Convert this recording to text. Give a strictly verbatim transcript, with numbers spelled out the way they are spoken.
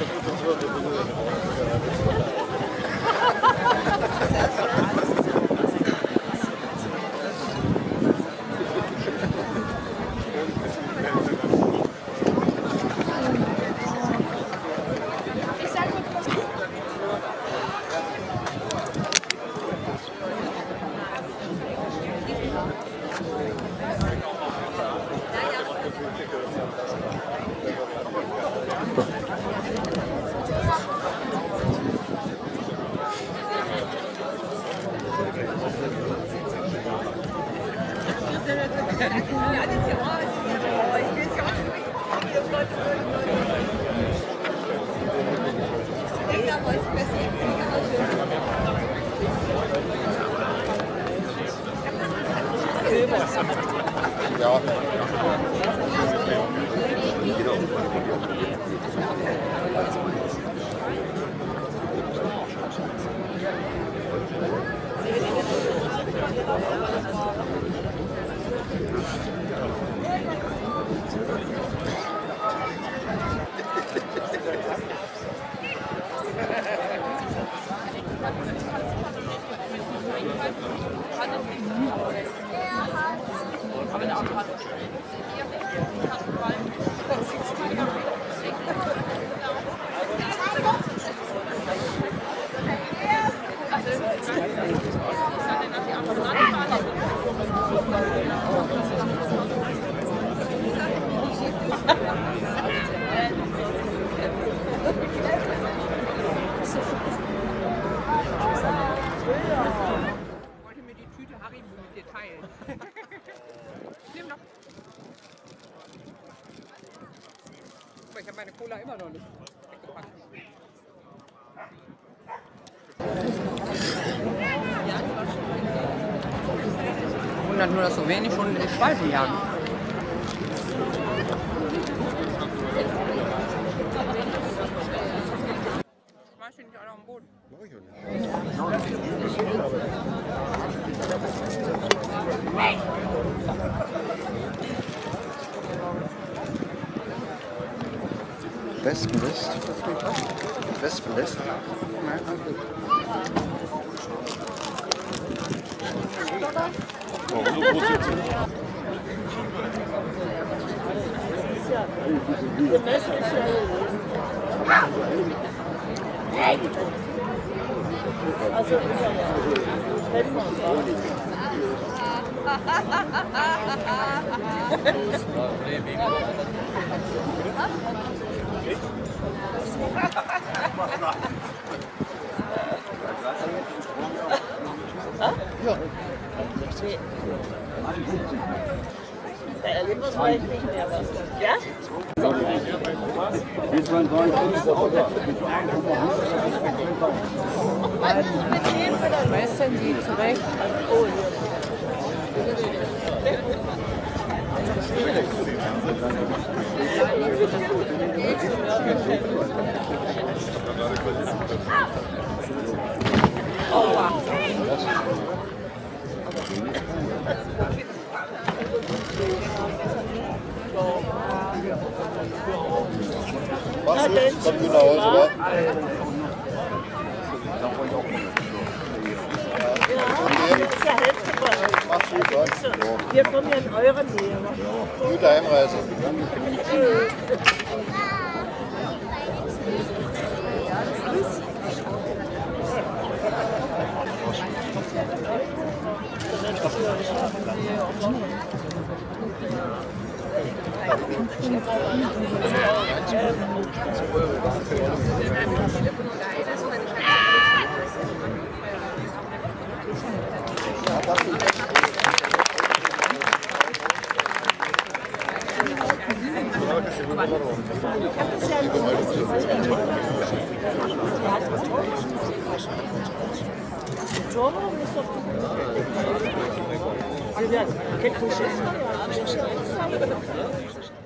Ja. Ich habe meine Cola immer noch nicht weggepackt. Wundert nur, dass so wenig schon in die Schweifen jagen. Schmeiß die nicht alle auf den Boden. Wespennest? Wespennest? Also ist er ja. Helfen wir uns auch. Ja. Da erleben wir vielleicht nicht mehr was. Ja? Meistens sie zurecht. Oh, oh wow. Mach's gut, komm gut nach Hause, wa? Ja, das ist ja Hälfte bei euch. Mach's gut, wa? Wir kommen ja in eure Nähe. Gute Heimreise. Sie werden Kettenschiffe.